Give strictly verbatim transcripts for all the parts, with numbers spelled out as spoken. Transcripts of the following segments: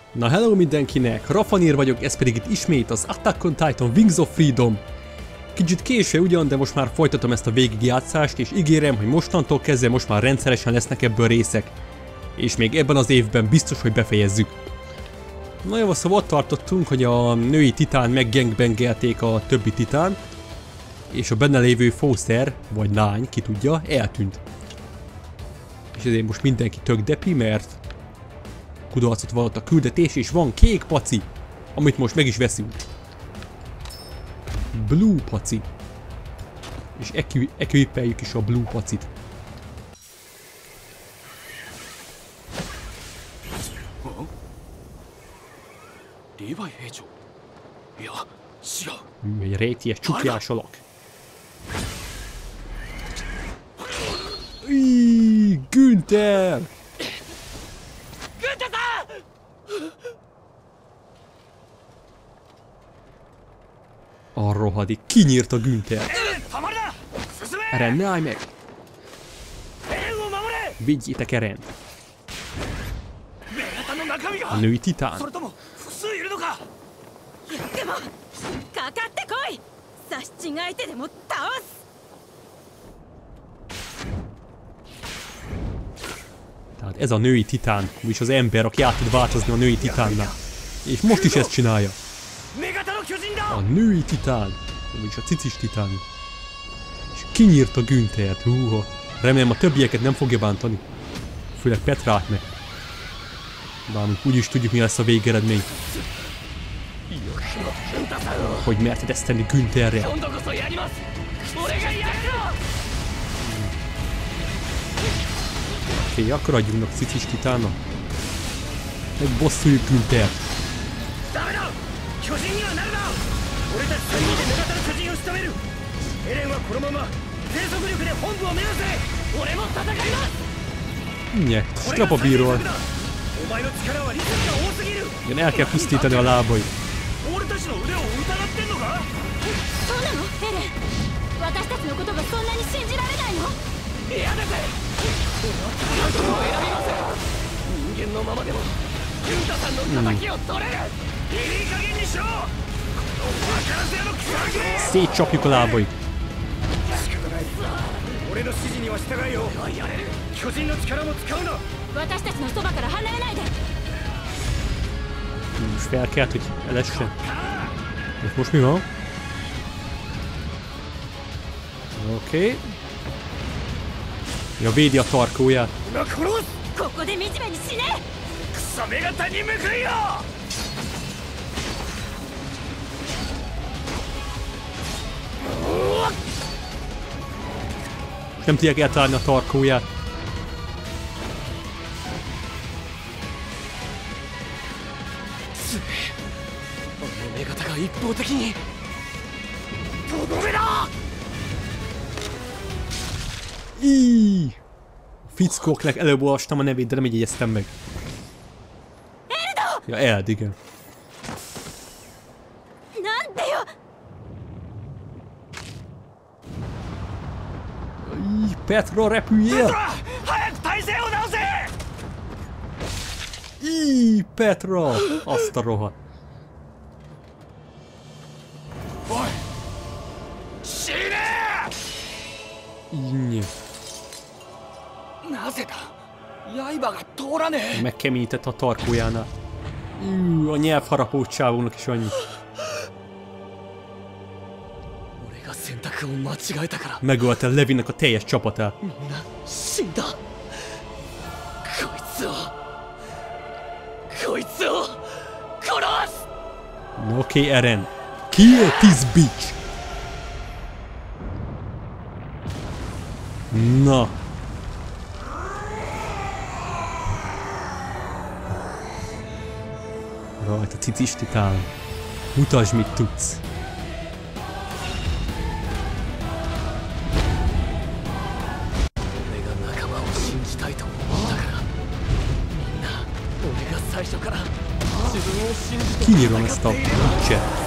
Na hello mindenkinek, Rafanir vagyok, ez pedig itt ismét az Attack on Titan Wings of Freedom. Kicsit késő ugyan, de most már folytatom ezt a végigjátszást, és ígérem, hogy mostantól kezdve most már rendszeresen lesznek ebből részek. És még ebben az évben biztos, hogy befejezzük. Na jó, szóval ott tartottunk, hogy a női titán meggangbangelték a többi titán, és a benne lévő fószer, vagy lány, ki tudja, eltűnt. És ezért most mindenki tök depi, mert kudarcot vallott a küldetés, és van kék paci, amit most meg is veszünk. Blue paci. És equipeljük is a blue pacit. Hű, egy réties csukjás alak. Íííí, Günther! A rohadik, kinyírta Günther. Eren, ne állj meg! Vigyétek Erent! A női titán! Tehát ez a női titán, vagyis az ember, aki át tud változni a női titánnál. És most is ezt csinálja. A női titán, vagyis a cicis titán. És kinyírta Günthert, húha. Remélem a többieket nem fogja bántani. Főleg Petrát meg. Bár úgyis tudjuk, mi lesz a végeredmény. Hogy merted ezt tenni Güntherre? Oké, okay, akkor adjunknak cicis titánnak. Megbosszuljuk Günthert. Nye, strap a bírról. Igen, el kell pusztítani a lábai. Hmm. Szétcsapjuk a lábait. Most fel kellett, hogy elessen. És most mi van? Oké. Okay. Ja, védi a tarkóját. És nem tudják eltalálni a tarkóját. Íííí! Fickóknak előbb olvastam a nevét, de nem így jegyeztem meg. Ja, Eld, igen. Íj, Petra, repüljél! Íj, Petra! Azt a rohadt. Íj. Megkeményített a tarkójánál. Íj, a nyelvharapó csávónak is annyi. Megölte Levinek a teljes csapatát. Oké, okay, Eren. Kill this bitch! Na. Rajta, cicis titán. Mutasd, mit tudsz. Kinyírom ezt a bitchet.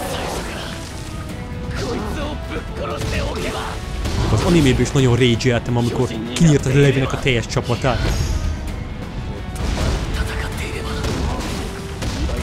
Az animéből is nagyon rage-eltem, amikor kinyírtad Levinek a teljes csapatát.